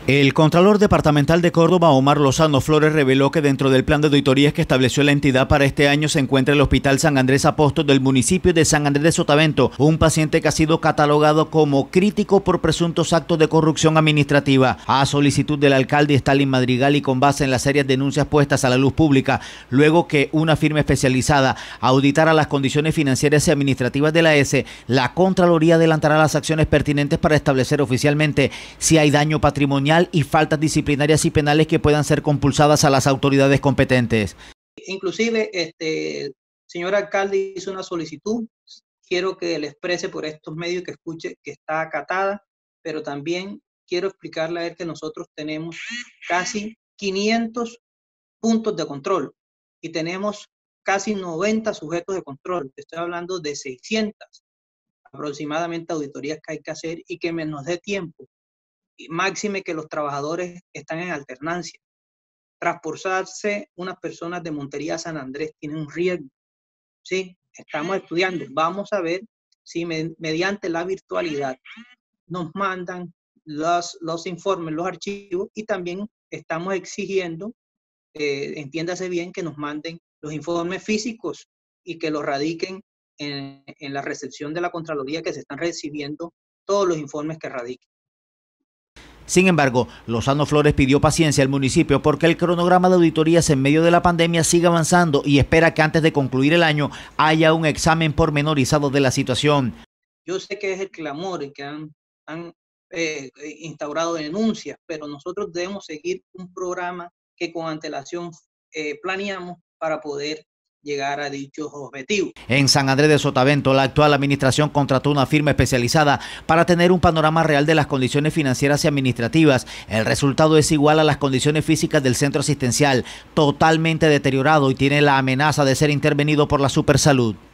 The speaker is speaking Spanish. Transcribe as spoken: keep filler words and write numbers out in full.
El Contralor Departamental de Córdoba, Omar Lozano Flores, reveló que dentro del plan de auditorías que estableció la entidad para este año se encuentra el Hospital San Andrés Apóstol del municipio de San Andrés de Sotavento, un paciente que ha sido catalogado como crítico por presuntos actos de corrupción administrativa. A solicitud del alcalde Stalin Madrigal y con base en las serias denuncias puestas a la luz pública, luego que una firma especializada auditara las condiciones financieras y administrativas de la E S, la Contraloría adelantará las acciones pertinentes para establecer oficialmente si hay daño patrimonial y faltas disciplinarias y penales que puedan ser compulsadas a las autoridades competentes. Inclusive, este señor alcalde hizo una solicitud, quiero que le exprese por estos medios que escuche que está acatada, pero también quiero explicarle a él que nosotros tenemos casi quinientos puntos de control y tenemos casi noventa sujetos de control. Estoy hablando de seiscientas aproximadamente auditorías que hay que hacer y que nos dé tiempo. Máxime que los trabajadores están en alternancia. Transportarse unas personas de Montería a San Andrés tiene un riesgo. Sí, estamos estudiando. Vamos a ver si me, mediante la virtualidad nos mandan los, los informes, los archivos, y también estamos exigiendo, eh, entiéndase bien, que nos manden los informes físicos y que los radiquen en, en la recepción de la Contraloría, que se están recibiendo todos los informes que radiquen. Sin embargo, Lozano Flores pidió paciencia al municipio porque el cronograma de auditorías en medio de la pandemia sigue avanzando y espera que antes de concluir el año haya un examen pormenorizado de la situación. Yo sé que es el clamor y que han, han eh, instaurado denuncias, pero nosotros debemos seguir un programa que con antelación eh, planeamos para poder llegar a dichos objetivos. En San Andrés de Sotavento, la actual administración contrató una firma especializada para tener un panorama real de las condiciones financieras y administrativas. El resultado es igual a las condiciones físicas del centro asistencial, totalmente deteriorado y tiene la amenaza de ser intervenido por la Supersalud.